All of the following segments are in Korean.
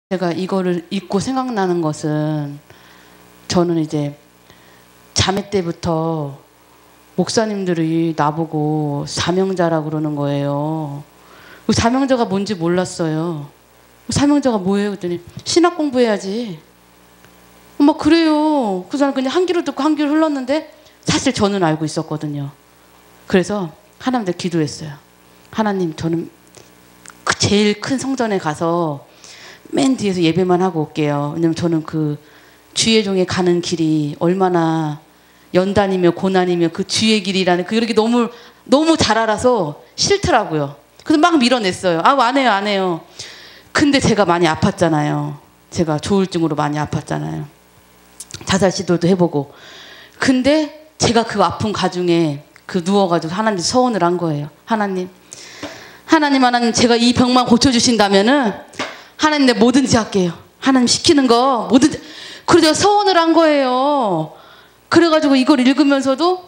제가 이거를 읽고 생각나는 것은 저는 이제 자매 때부터 목사님들이 나보고 사명자라고 그러는 거예요. 사명자가 뭔지 몰랐어요. 사명자가 뭐예요? 그랬더니 신학 공부해야지. 막 그래요. 그 사람 그냥 한 귀로 듣고 한 귀로 흘렀는데 사실 저는 알고 있었거든요. 그래서 하나님한테 기도했어요. 하나님, 저는 그 제일 큰 성전에 가서 맨 뒤에서 예배만 하고 올게요. 왜냐면 저는 그 주의 종에 가는 길이 얼마나 연단이며 고난이며 그 주의 길이라는 그게 너무 잘 알아서 싫더라고요. 그래서 막 밀어냈어요. 안 해요, 안 해요. 근데 제가 많이 아팠잖아요. 제가 조울증으로 많이 아팠잖아요. 자살 시도도 해보고. 근데 제가 그 아픈 가중에 누워가지고 하나님 서원을 한 거예요. 하나님, 제가 이 병만 고쳐주신다면은 하나님, 내 뭐든지 할게요. 하나님 시키는 거 뭐든지. 그래서 제가 서원을 한 거예요. 그래가지고 이걸 읽으면서도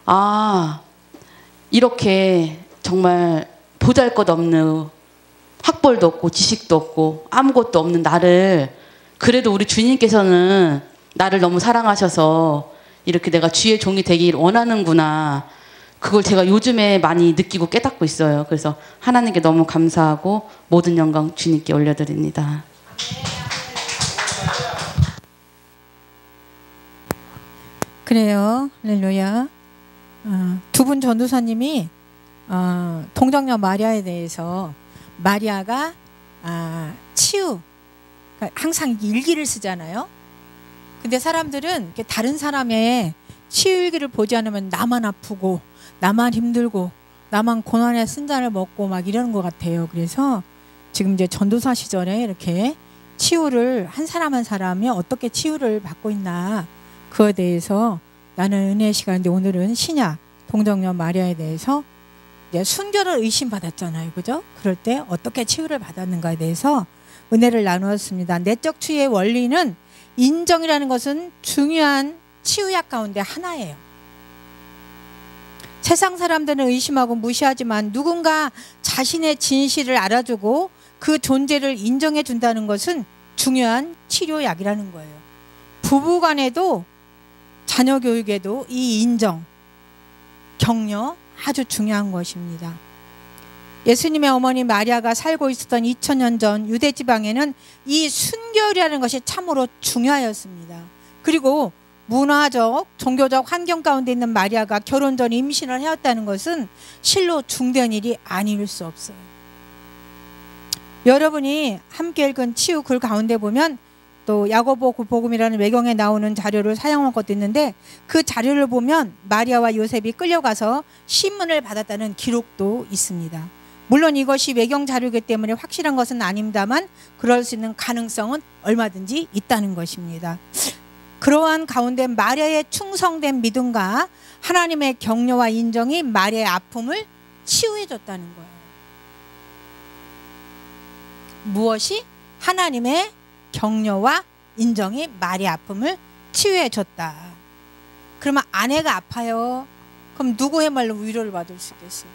이렇게 정말 보잘것없는 학벌도 없고 지식도 없고 아무것도 없는 나를 그래도 우리 주님께서는 나를 너무 사랑하셔서 이렇게 내가 주의 종이 되길 원하는구나. 그걸 제가 요즘에 많이 느끼고 깨닫고 있어요. 그래서 하나님께 너무 감사하고 모든 영광 주님께 올려드립니다. 그래요. 할렐루야. 두 분 전도사님이 동정녀 마리아에 대해서 마리아가 치유, 그러니까 항상 일기를 쓰잖아요. 근데 사람들은 다른 사람의 치유 일기를 보지 않으면 나만 아프고 나만 힘들고 나만 고난의 쓴잔을 먹고 막 이러는 것 같아요. 그래서 지금 이제 전도사 시절에 이렇게 치유를 한 사람 한 사람이 어떻게 치유를 받고 있나 그거에 대해서 나는 은혜의 시간인데 오늘은 신약 동정녀 마리아에 대해서 이제 순교를 의심받았잖아요. 그죠? 그럴 때 어떻게 치유를 받았는가에 대해서 은혜를 나누었습니다. 내적 치유의 원리는 인정이라는 것은 중요한 치유약 가운데 하나예요. 세상 사람들은 의심하고 무시하지만 누군가 자신의 진실을 알아주고 그 존재를 인정해 준다는 것은 중요한 치료약이라는 거예요. 부부간에도 자녀 교육에도 이 인정, 격려 아주 중요한 것입니다. 예수님의 어머니 마리아가 살고 있었던 2000년 전 유대 지방에는 이 순결이라는 것이 참으로 중요하였습니다. 그리고 문화적, 종교적 환경 가운데 있는 마리아가 결혼 전 임신을 해왔다는 것은 실로 중대한 일이 아닐 수 없어요. 여러분이 함께 읽은 치유 글 가운데 보면 또 야고보 복음이라는 외경에 나오는 자료를 사용한 것도 있는데 그 자료를 보면 마리아와 요셉이 끌려가서 신문을 받았다는 기록도 있습니다. 물론 이것이 외경 자료이기 때문에 확실한 것은 아닙니다만 그럴 수 있는 가능성은 얼마든지 있다는 것입니다. 그러한 가운데 마리아의 충성된 믿음과 하나님의 격려와 인정이 마리아의 아픔을 치유해 줬다는 거예요. 무엇이? 하나님의 격려와 인정이 마리아 아픔을 치유해 줬다. 그러면 아내가 아파요. 그럼 누구의 말로 위로를 받을 수 있겠어요?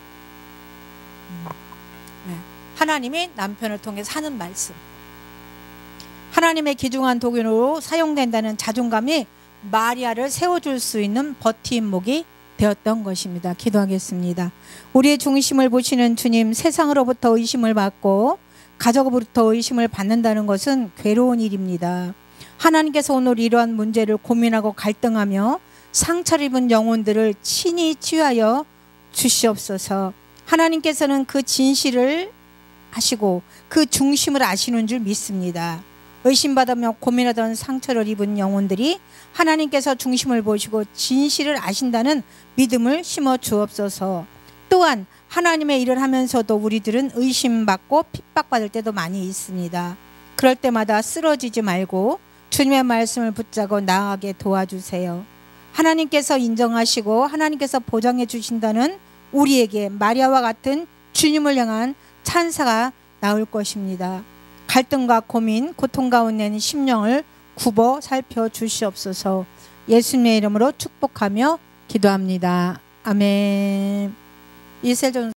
네. 하나님이 남편을 통해서 하는 말씀. 하나님의 귀중한 도구로 사용된다는 자존감이 마리아를 세워줄 수 있는 버팀목이 되었던 것입니다. 기도하겠습니다. 우리의 중심을 보시는 주님, 세상으로부터 의심을 받고 가족으로부터 의심을 받는다는 것은 괴로운 일입니다. 하나님께서 오늘 이러한 문제를 고민하고 갈등하며 상처를 입은 영혼들을 친히 치유하여 주시옵소서. 하나님께서는 그 진실을 하시고 그 중심을 아시는 줄 믿습니다. 의심받으며 고민하던 상처를 입은 영혼들이 하나님께서 중심을 보시고 진실을 아신다는 믿음을 심어 주옵소서. 또한 하나님의 일을 하면서도 우리들은 의심받고 핍박받을 때도 많이 있습니다. 그럴 때마다 쓰러지지 말고 주님의 말씀을 붙잡고 나아가게 도와주세요. 하나님께서 인정하시고 하나님께서 보장해 주신다는 우리에게 마리아와 같은 주님을 향한 찬사가 나올 것입니다. 갈등과 고민, 고통 가운데 있는 심령을 굽어 살펴 주시옵소서. 예수님의 이름으로 축복하며 기도합니다. 아멘. 이세전